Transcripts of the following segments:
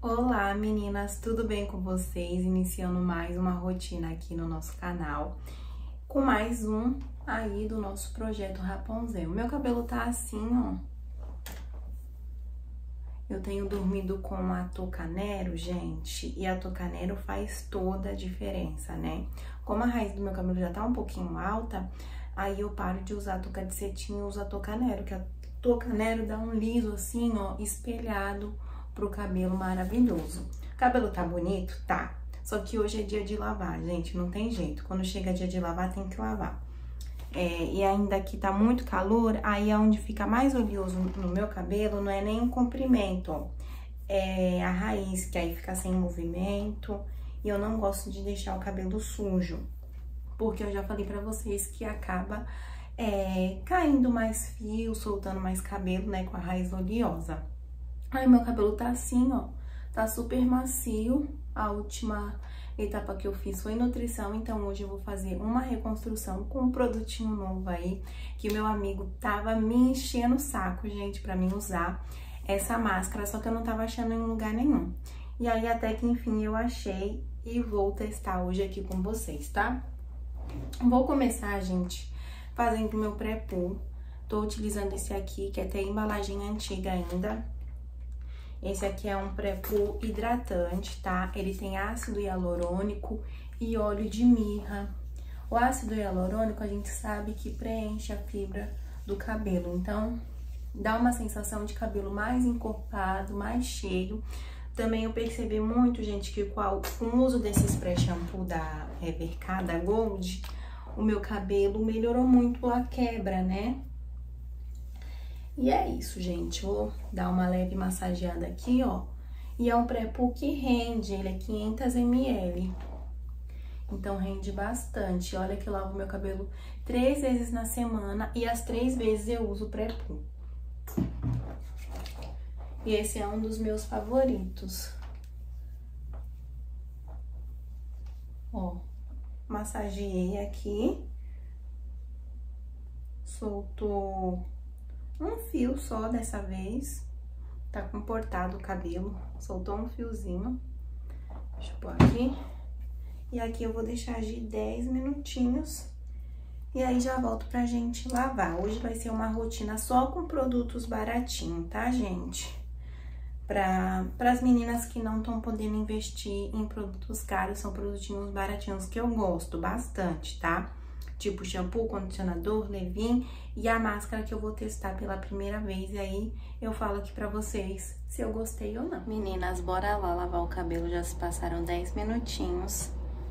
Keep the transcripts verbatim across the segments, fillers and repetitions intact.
Olá meninas, tudo bem com vocês? Iniciando mais uma rotina aqui no nosso canal, com mais um aí do nosso projeto Rapunzel. Meu cabelo tá assim, ó. Eu tenho dormido com a touca Nero, gente, e a touca Nero faz toda a diferença, né? Como a raiz do meu cabelo já tá um pouquinho alta, aí eu paro de usar a touca de cetim e uso a touca Nero, que a touca Nero dá um liso assim, ó, espelhado pro cabelo maravilhoso. O cabelo tá bonito? Tá. Só que hoje é dia de lavar, gente, não tem jeito. Quando chega dia de lavar, tem que lavar. É, e ainda que tá muito calor, aí é onde fica mais oleoso no meu cabelo, não é nem o comprimento, ó. É a raiz, que aí fica sem movimento. E eu não gosto de deixar o cabelo sujo, porque eu já falei pra vocês que acaba é, caindo mais fio, soltando mais cabelo, né, com a raiz oleosa. Aí meu cabelo tá assim, ó, tá super macio. A última etapa que eu fiz foi nutrição, então hoje eu vou fazer uma reconstrução com um produtinho novo aí, que meu amigo tava me enchendo o saco, gente, pra mim usar essa máscara, só que eu não tava achando em lugar nenhum. E aí até que enfim eu achei e vou testar hoje aqui com vocês, tá? Vou começar, gente, fazendo o meu pré-poo. Tô utilizando esse aqui, que é até embalagem antiga ainda. Esse aqui é um pré-poo hidratante, tá? Ele tem ácido hialurônico e óleo de mirra. O ácido hialurônico, a gente sabe que preenche a fibra do cabelo. Então, dá uma sensação de cabelo mais encorpado, mais cheio. Também eu percebi muito, gente, que com o uso desse spray shampoo da Evercar, da Gold, o meu cabelo melhorou muito a quebra, né? E é isso, gente, vou dar uma leve massageada aqui, ó. E é um pré-poo que rende, ele é quinhentos mililitros. Então, rende bastante. Olha que eu lavo meu cabelo três vezes na semana e as três vezes eu uso pré-poo. E esse é um dos meus favoritos. Ó, massageei aqui. Soltou um fio só dessa vez, tá comportado o cabelo, soltou um fiozinho. Deixa eu pôr aqui. E aqui eu vou deixar agir dez minutinhos. E aí já volto pra gente lavar. Hoje vai ser uma rotina só com produtos baratinhos, tá, gente? Pra, pras meninas que não estão podendo investir em produtos caros, são produtinhos baratinhos que eu gosto bastante, tá? Tipo shampoo, condicionador, leave-in e a máscara que eu vou testar pela primeira vez. E aí eu falo aqui pra vocês se eu gostei ou não. Meninas, bora lá lavar o cabelo, já se passaram dez minutinhos.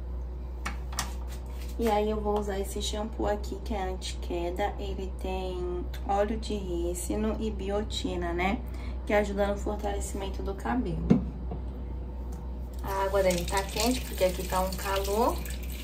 E aí eu vou usar esse shampoo aqui que é anti-queda. Ele tem óleo de rícino e biotina, né? Que ajuda no fortalecimento do cabelo. A água dele tá quente porque aqui tá um calor.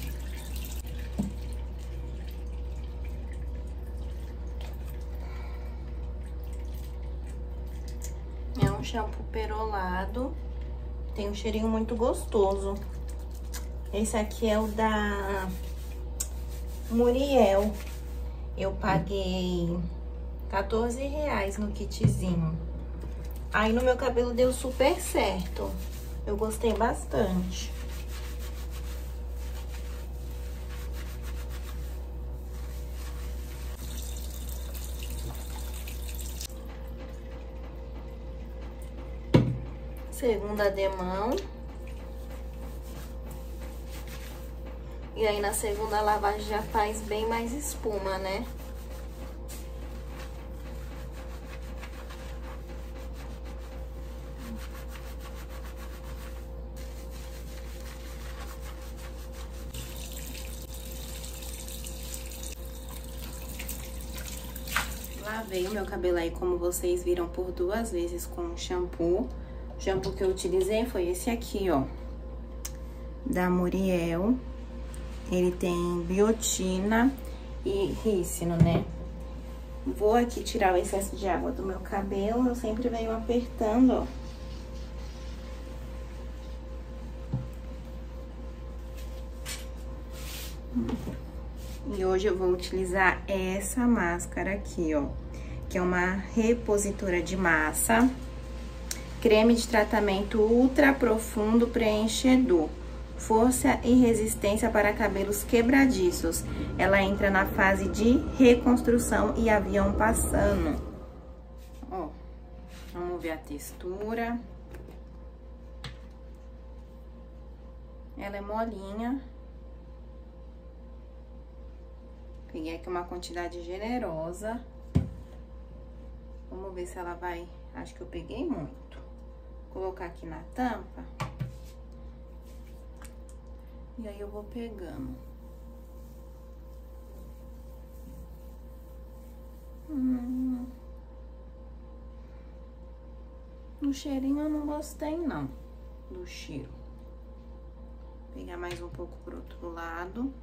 Shampoo perolado, tem um cheirinho muito gostoso. Esse aqui é o da Muriel. Eu paguei quatorze reais no kitzinho. Aí no meu cabelo deu super certo. Eu gostei bastante. Segunda demão. E aí na segunda lavagem já faz bem mais espuma, né? Lavei o meu cabelo aí, como vocês viram, por duas vezes com shampoo. O shampoo que eu utilizei foi esse aqui, ó, da Muriel. Ele tem biotina e rícino, né? Vou aqui tirar o excesso de água do meu cabelo. Eu sempre venho apertando, ó. E hoje eu vou utilizar essa máscara aqui, ó, que é uma repositora de massa. Creme de tratamento ultra profundo preenchedor. Força e resistência para cabelos quebradiços. Ela entra na fase de reconstrução e avião passando. Ó, vamos ver a textura. Ela é molinha. Peguei aqui uma quantidade generosa. Vamos ver se ela vai... Acho que eu peguei muito. Vou colocar aqui na tampa. E aí eu vou pegando. Hum. O cheirinho eu não gostei, não. Do cheiro. Vou pegar mais um pouco pro outro lado.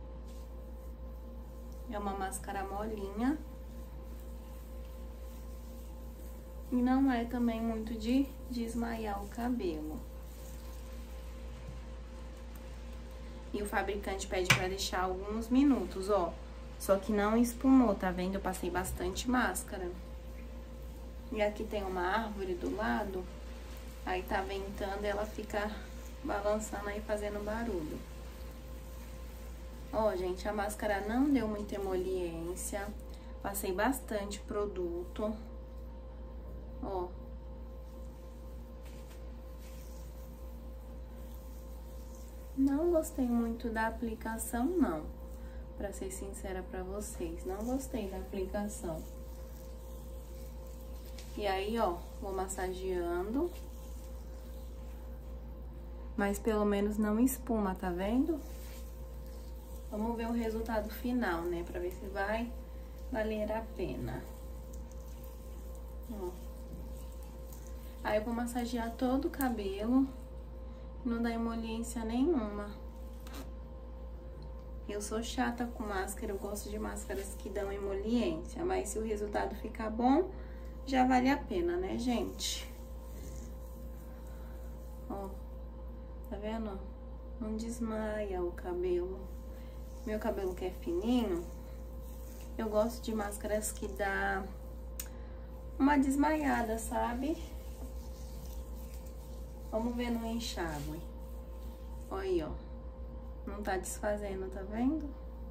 É uma máscara molinha. E não é também muito de desmaiar o cabelo. E o fabricante pede pra deixar alguns minutos, ó. Só que não espumou, tá vendo? Eu passei bastante máscara. E aqui tem uma árvore do lado. Aí tá ventando e ela fica balançando aí, fazendo barulho. Ó, gente, a máscara não deu muita emoliência. Passei bastante produto. Ó. Não gostei muito da aplicação, não. Pra ser sincera pra vocês, não gostei da aplicação. E aí, ó, vou massageando. Mas pelo menos não espuma, tá vendo? Vamos ver o resultado final, né? Pra ver se vai valer a pena. Ó. Aí eu vou massagear todo o cabelo. Não dá emoliência nenhuma. Eu sou chata com máscara, eu gosto de máscaras que dão emoliência. Mas se o resultado ficar bom, já vale a pena, né, gente? Ó, tá vendo? Não desmaia o cabelo. Meu cabelo que é fininho, eu gosto de máscaras que dá uma desmaiada, sabe? Vamos ver no enxágue. Olha aí, ó. Não tá desfazendo, tá vendo?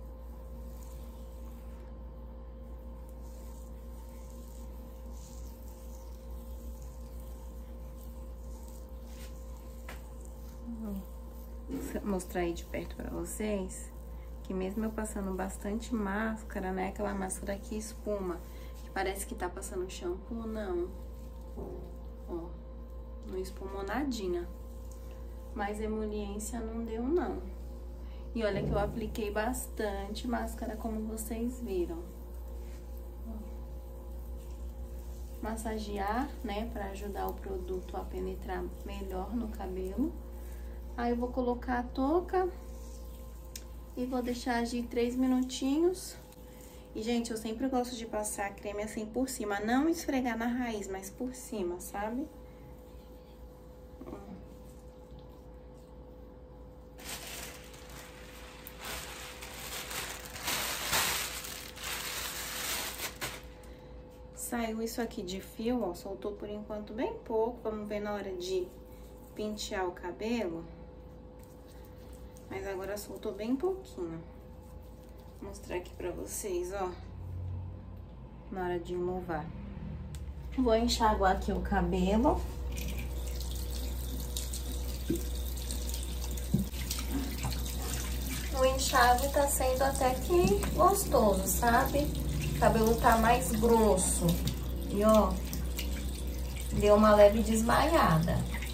Vou mostrar aí de perto pra vocês. Que mesmo eu passando bastante máscara, né? Aquela máscara que espuma. Que parece que tá passando shampoo, não. Ó. Não espumou nadinha. Mas emoliência não deu, não. E olha que eu apliquei bastante máscara, como vocês viram. Massagear, né, pra ajudar o produto a penetrar melhor no cabelo. Aí eu vou colocar a touca e vou deixar agir três minutinhos. E, gente, eu sempre gosto de passar creme assim por cima. Não esfregar na raiz, mas por cima, sabe? Saiu isso aqui de fio, ó, soltou por enquanto bem pouco. Vamos ver na hora de pentear o cabelo. Mas agora soltou bem pouquinho. Vou mostrar aqui pra vocês, ó. Na hora de enluvar. Vou enxaguar aqui o cabelo. O enxágue tá sendo até que gostoso, sabe? O cabelo tá mais grosso. E, ó, deu uma leve desmaiada.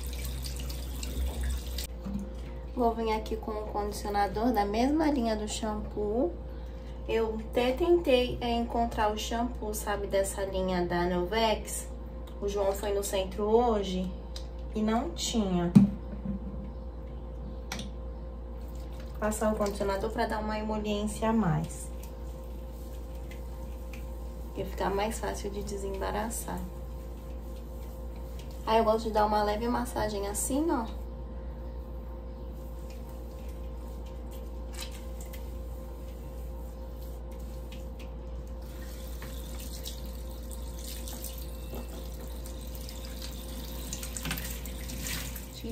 Vou vir aqui com o condicionador da mesma linha do shampoo. Eu até tentei é, encontrar o shampoo, sabe, dessa linha da Novex. O João foi no centro hoje e não tinha. Passar o condicionador pra dar uma emoliência a mais. Ia ficar mais fácil de desembaraçar. Aí eu gosto de dar uma leve massagem assim, ó.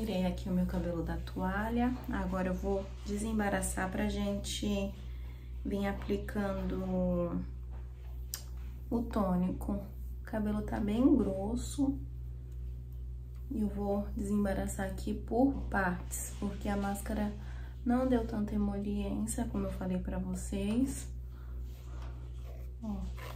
tirei aqui o meu cabelo da toalha. Agora eu vou desembaraçar pra gente vir aplicando o tônico. O cabelo tá bem grosso. E eu vou desembaraçar aqui por partes, porque a máscara não deu tanta emoliência, como eu falei pra vocês. Ó.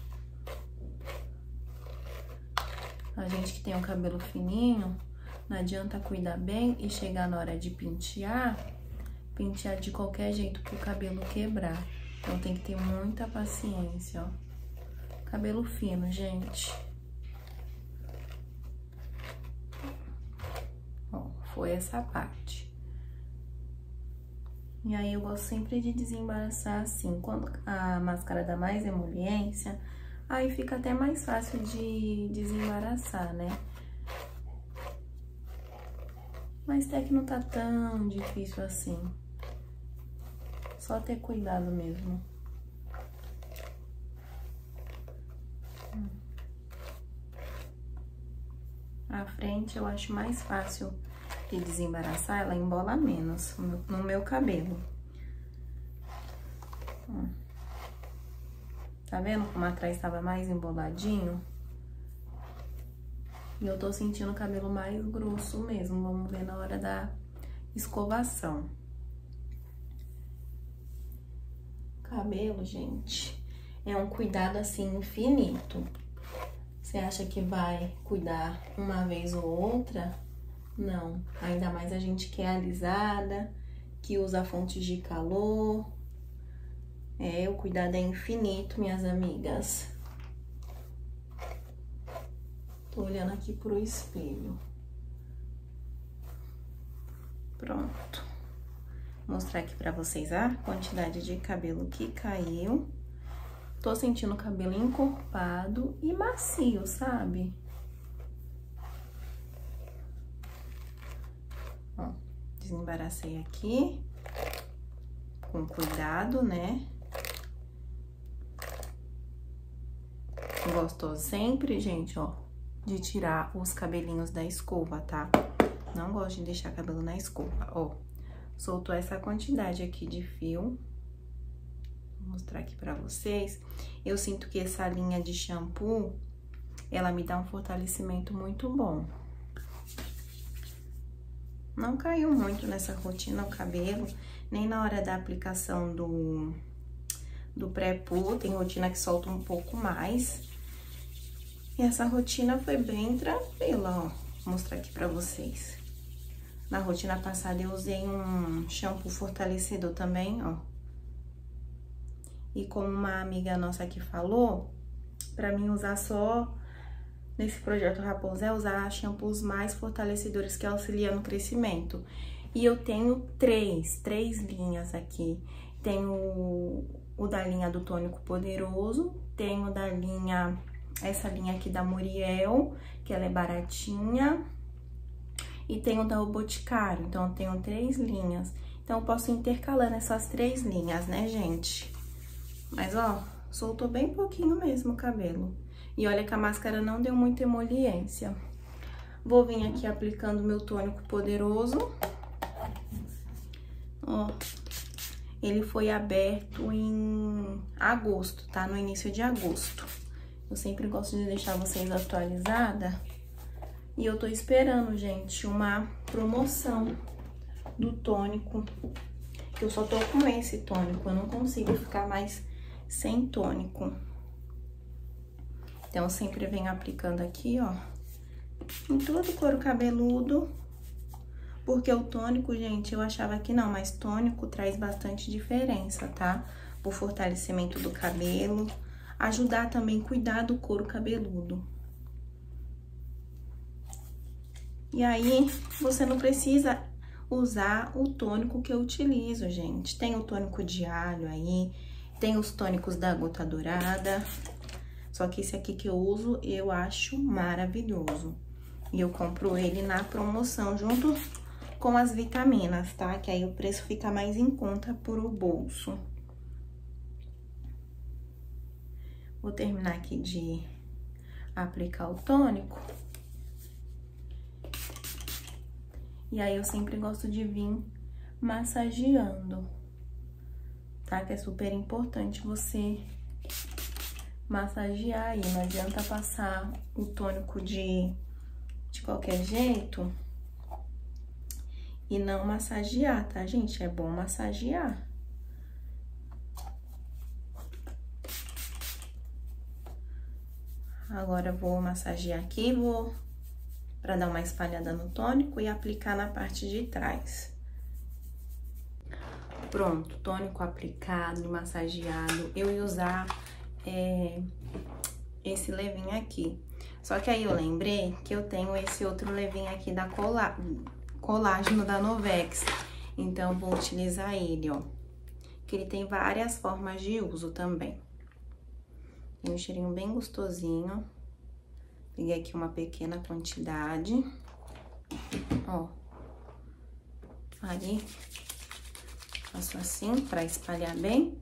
A gente que tem o cabelo fininho, não adianta cuidar bem e chegar na hora de pentear, pentear de qualquer jeito pro cabelo quebrar. Então tem que ter muita paciência, ó. Cabelo fino, gente. Ó, foi essa parte. E aí eu gosto sempre de desembaraçar assim, quando a máscara dá mais emoliência, aí fica até mais fácil de desembaraçar, né? Mas até que não tá tão difícil assim. Só ter cuidado mesmo. A frente eu acho mais fácil de desembaraçar, ela embola menos no meu cabelo. Tá vendo como atrás tava mais emboladinho? E eu tô sentindo o cabelo mais grosso mesmo, vamos ver na hora da escovação. Cabelo, gente, é um cuidado assim infinito. Você acha que vai cuidar uma vez ou outra? Não, ainda mais a gente que é alisada, que usa fontes de calor. É, o cuidado é infinito, minhas amigas. Tô olhando aqui pro espelho. Pronto. Vou mostrar aqui pra vocês a quantidade de cabelo que caiu. Tô sentindo o cabelo encorpado e macio, sabe? Ó, desembaracei aqui. Com cuidado, né? Gosto sempre, gente, ó, de tirar os cabelinhos da escova, tá? Não gosto de deixar cabelo na escova, ó. Soltou essa quantidade aqui de fio. Vou mostrar aqui pra vocês. Eu sinto que essa linha de shampoo, ela me dá um fortalecimento muito bom. Não caiu muito nessa rotina o cabelo, nem na hora da aplicação do, do pré-poo. Tem rotina que solta um pouco mais. E essa rotina foi bem tranquila, ó. Vou mostrar aqui pra vocês. Na rotina passada eu usei um shampoo fortalecedor também, ó. E como uma amiga nossa aqui falou, pra mim usar só nesse projeto Rapunzel, usar shampoos mais fortalecedores que auxiliam no crescimento. E eu tenho três, três linhas aqui. Tenho o, o da linha do tônico poderoso, tenho da linha, essa linha aqui da Muriel, que ela é baratinha, e tenho da O Boticário. Então, eu tenho três linhas. Então, eu posso intercalar nessas três linhas, né, gente? Mas, ó, soltou bem pouquinho mesmo o cabelo. E olha que a máscara não deu muita emoliência. Vou vir aqui aplicando meu tônico poderoso. Ó, ele foi aberto em agosto, tá? No início de agosto. Eu sempre gosto de deixar vocês atualizadas. E eu tô esperando, gente, uma promoção do tônico. Eu só tô com esse tônico, eu não consigo ficar mais sem tônico. Então, eu sempre venho aplicando aqui, ó, em todo o couro cabeludo. Porque o tônico, gente, eu achava que não, mas tônico traz bastante diferença, tá? O fortalecimento do cabelo, ajudar também a cuidar do couro cabeludo. E aí, você não precisa usar o tônico que eu utilizo, gente. Tem o tônico de alho aí, tem os tônicos da Gota Dourada. Só que esse aqui que eu uso, eu acho maravilhoso. E eu compro ele na promoção, junto com as vitaminas, tá? Que aí o preço fica mais em conta pro bolso. Vou terminar aqui de aplicar o tônico. E aí, eu sempre gosto de vir massageando, tá? Que é super importante você massagear aí. Não adianta passar o tônico de, de qualquer jeito e não massagear, tá, gente? É bom massagear. Agora, eu vou massagear aqui, vou pra dar uma espalhada no tônico e aplicar na parte de trás. Pronto, tônico aplicado e massageado. Eu ia usar é, esse levinho aqui. Só que aí eu lembrei que eu tenho esse outro levinho aqui da colá, colágeno da Novex. Então, eu vou utilizar ele, ó. Que ele tem várias formas de uso também. Tem um cheirinho bem gostosinho. Peguei aqui uma pequena quantidade. Ó. Aí, faço assim pra espalhar bem.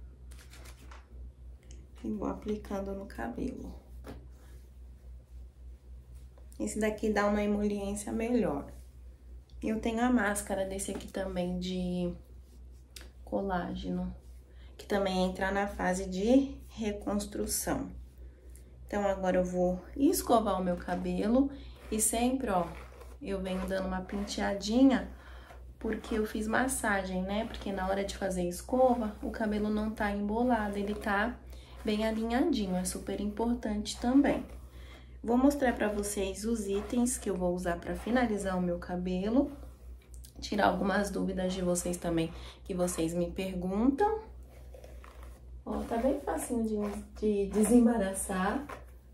E vou aplicando no cabelo. Esse daqui dá uma emoliência melhor. E eu tenho a máscara desse aqui também de colágeno, que também entra na fase de reconstrução. Então, agora eu vou escovar o meu cabelo e sempre, ó, eu venho dando uma penteadinha, porque eu fiz massagem, né? Porque na hora de fazer escova, o cabelo não tá embolado, ele tá bem alinhadinho, é super importante também. Vou mostrar pra vocês os itens que eu vou usar pra finalizar o meu cabelo, tirar algumas dúvidas de vocês também, que vocês me perguntam. Ó, tá bem facinho de, de desembaraçar.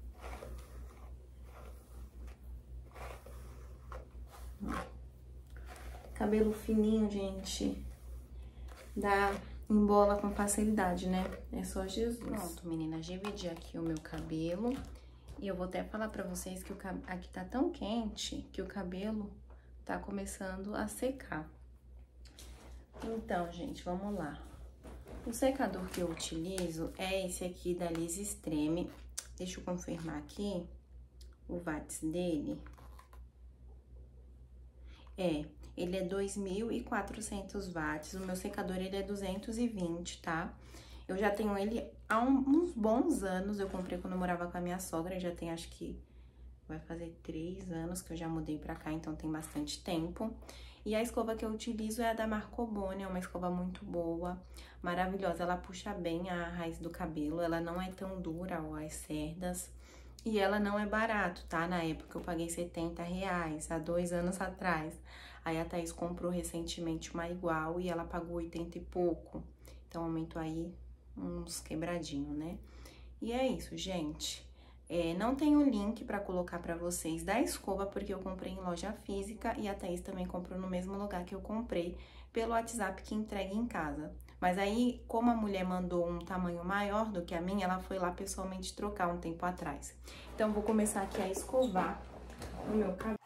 Cabelo fininho, gente, dá, embola com facilidade, né? É só Jesus. Pronto, meninas, dividi aqui o meu cabelo. E eu vou até falar pra vocês que o cab... aqui tá tão quente que o cabelo tá começando a secar. Então, gente, vamos lá. O secador que eu utilizo é esse aqui da Liz Extreme. Deixa eu confirmar aqui o watts dele. É, ele é dois mil e quatrocentos watts. O meu secador, ele é duzentos e vinte, tá? Eu já tenho ele há uns bons anos. Eu comprei quando eu morava com a minha sogra. Já tem, acho que vai fazer três anos que eu já mudei pra cá, então tem bastante tempo. E a escova que eu utilizo é a da Marcobone, é uma escova muito boa, maravilhosa. Ela puxa bem a raiz do cabelo, ela não é tão dura, ó, as cerdas. E ela não é barato, tá? Na época eu paguei setenta reais, há dois anos atrás. Aí a Thaís comprou recentemente uma igual e ela pagou oitenta e pouco. Então aumentou aí uns quebradinhos, né? E é isso, gente. É, não tenho link pra colocar pra vocês da escova, porque eu comprei em loja física e a Thaís também comprou no mesmo lugar que eu comprei, pelo WhatsApp que entrega em casa. Mas aí, como a mulher mandou um tamanho maior do que a minha, ela foi lá pessoalmente trocar um tempo atrás. Então, vou começar aqui a escovar o meu cabelo.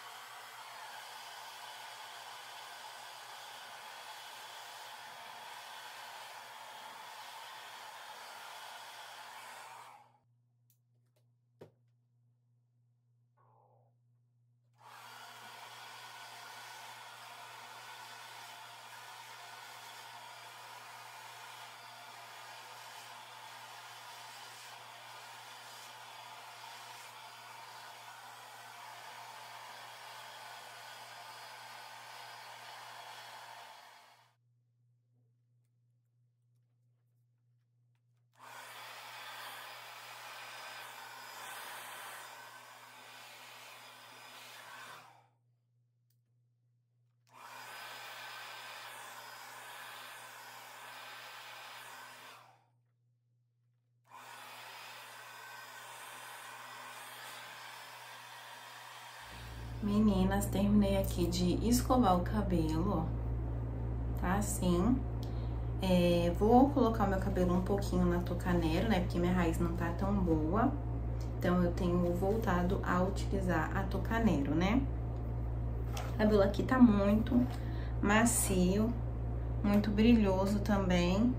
Meninas, terminei aqui de escovar o cabelo, ó, tá assim. É, vou colocar o meu cabelo um pouquinho na Tocanero, né, porque minha raiz não tá tão boa. Então, eu tenho voltado a utilizar a Tocanero, né. O cabelo aqui tá muito macio, muito brilhoso também.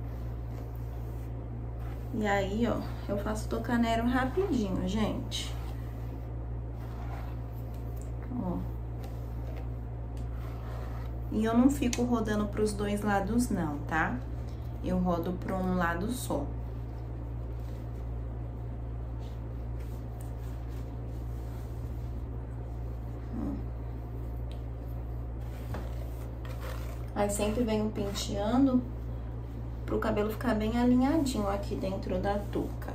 E aí, ó, eu faço Tocanero rapidinho, gente. Ó. E eu não fico rodando pros dois lados não, tá? Eu rodo pra um lado só. Aí sempre venho penteando pro cabelo ficar bem alinhadinho aqui dentro da touca.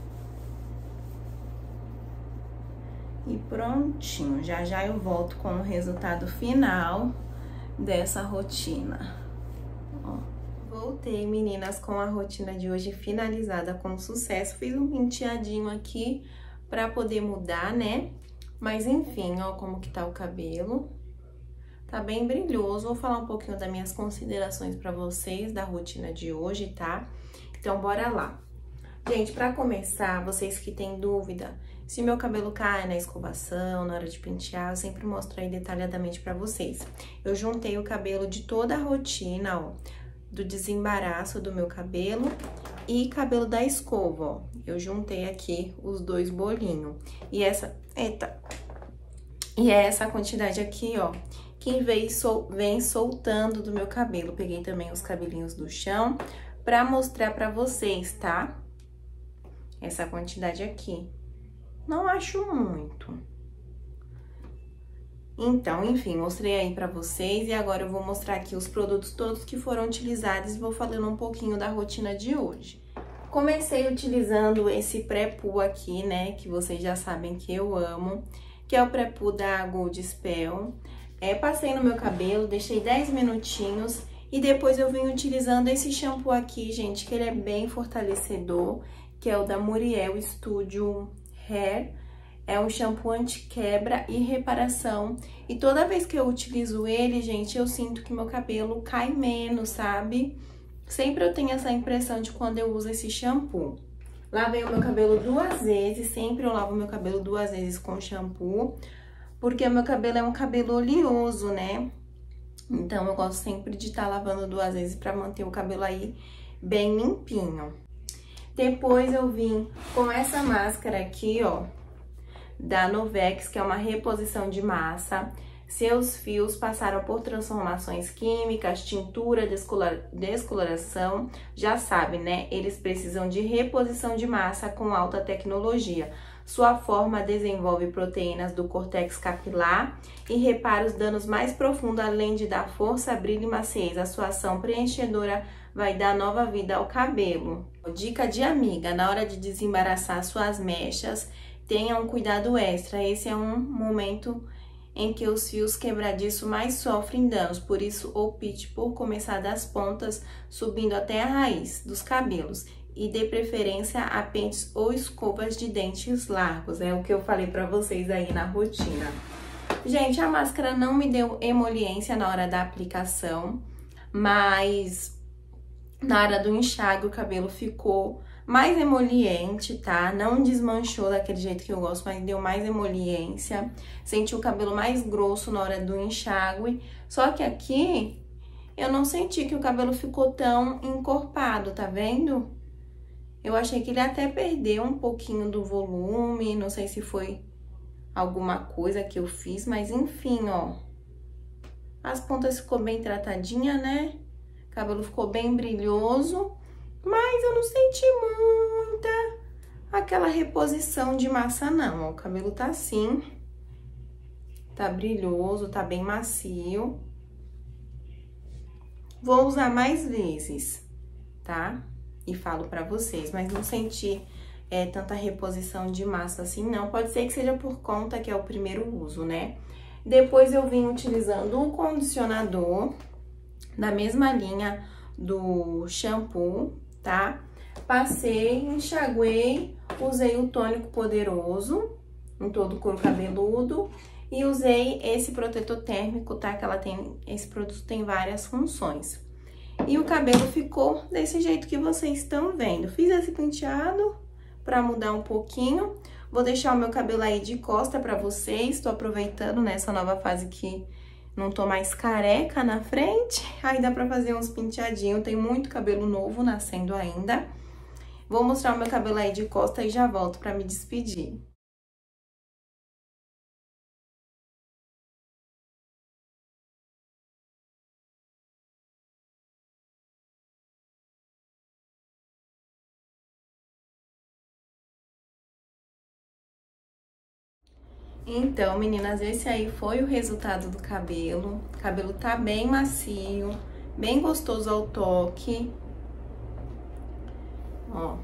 E prontinho, já já eu volto com o resultado final dessa rotina. Ó, voltei, meninas, com a rotina de hoje finalizada com sucesso. Fiz um penteadinho aqui pra poder mudar, né? Mas enfim, ó como que tá o cabelo. Tá bem brilhoso. Vou falar um pouquinho das minhas considerações pra vocês da rotina de hoje, tá? Então, bora lá. Gente, pra começar, vocês que têm dúvida se meu cabelo cai na escovação, na hora de pentear, eu sempre mostro aí detalhadamente pra vocês. Eu juntei o cabelo de toda a rotina, ó, do desembaraço do meu cabelo e cabelo da escova, ó. Eu juntei aqui os dois bolinhos. E essa... Eita! E é essa quantidade aqui, ó, que vem, sol, vem soltando do meu cabelo. Peguei também os cabelinhos do chão pra mostrar pra vocês, tá? Essa quantidade aqui. Não acho muito. Então, enfim, mostrei aí pra vocês. E agora eu vou mostrar aqui os produtos todos que foram utilizados e vou falando um pouquinho da rotina de hoje. Comecei utilizando esse pré-poo aqui, né, que vocês já sabem que eu amo, que é o pré-poo da Gold Spell. É, passei no meu cabelo, deixei dez minutinhos e depois eu vim utilizando esse shampoo aqui, gente, que ele é bem fortalecedor, que é o da Muriel Studio Hair. É um shampoo anti-quebra e reparação. E toda vez que eu utilizo ele, gente, eu sinto que meu cabelo cai menos, sabe? Sempre eu tenho essa impressão de quando eu uso esse shampoo. Lavei o meu cabelo duas vezes, sempre eu lavo o meu cabelo duas vezes com shampoo, porque o meu cabelo é um cabelo oleoso, né? Então, eu gosto sempre de estar lavando duas vezes pra manter o cabelo aí bem limpinho. Depois eu vim com essa máscara aqui, ó, da Novex, que é uma reposição de massa. Seus fios passaram por transformações químicas, tintura, descoloração, já sabe, né? Eles precisam de reposição de massa com alta tecnologia. Sua forma desenvolve proteínas do córtex capilar e repara os danos mais profundos, além de dar força, brilho e maciez. A sua ação preenchedora vai dar nova vida ao cabelo. Dica de amiga: na hora de desembaraçar suas mechas, tenha um cuidado extra. Esse é um momento em que os fios quebradiços mais sofrem danos, por isso opte por começar das pontas, subindo até a raiz dos cabelos. E dê preferência a pentes ou escovas de dentes largos, é o que eu falei pra vocês aí na rotina. Gente, a máscara não me deu emoliência na hora da aplicação, mas na hora do enxágue o cabelo ficou mais emoliente, tá? Não desmanchou daquele jeito que eu gosto, mas deu mais emoliência. Senti o cabelo mais grosso na hora do enxágue. Só que aqui eu não senti que o cabelo ficou tão encorpado, tá vendo? Eu achei que ele até perdeu um pouquinho do volume, não sei se foi alguma coisa que eu fiz, mas enfim, ó. As pontas ficou bem tratadinha, né? O cabelo ficou bem brilhoso. Mas eu não senti muita aquela reposição de massa, não. Ó, o cabelo tá assim, tá brilhoso, tá bem macio. Vou usar mais vezes, tá? E falo pra vocês, mas não senti é, tanta reposição de massa assim, não. Pode ser que seja por conta que é o primeiro uso, né? Depois eu vim utilizando o condicionador da mesma linha do shampoo, tá? Passei, enxaguei, usei o tônico poderoso em todo o couro cabeludo e usei esse protetor térmico, tá? Que ela tem, esse produto tem várias funções. E o cabelo ficou desse jeito que vocês estão vendo. Fiz esse penteado pra mudar um pouquinho. Vou deixar o meu cabelo aí de costa pra vocês. Tô aproveitando nessa nova fase que não tô mais careca na frente. Aí dá pra fazer uns penteadinhos. Tem muito cabelo novo nascendo ainda. Vou mostrar o meu cabelo aí de costa e já volto pra me despedir. Então, meninas, esse aí foi o resultado do cabelo. O cabelo tá bem macio, bem gostoso ao toque. Ó.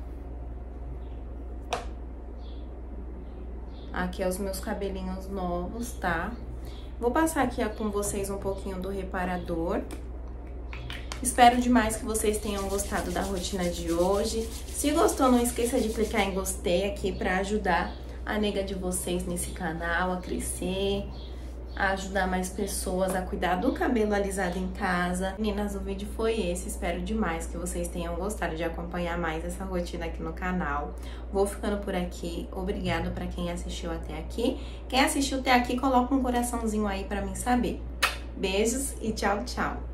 Aqui é os meus cabelinhos novos, tá? Vou passar aqui com vocês um pouquinho do reparador. Espero demais que vocês tenham gostado da rotina de hoje. Se gostou, não esqueça de clicar em gostei aqui pra ajudar a nega de vocês nesse canal a crescer, a ajudar mais pessoas a cuidar do cabelo alisado em casa. Meninas, o vídeo foi esse. Espero demais que vocês tenham gostado de acompanhar mais essa rotina aqui no canal. Vou ficando por aqui. Obrigada pra quem assistiu até aqui. Quem assistiu até aqui, coloca um coraçãozinho aí pra mim saber. Beijos e tchau, tchau!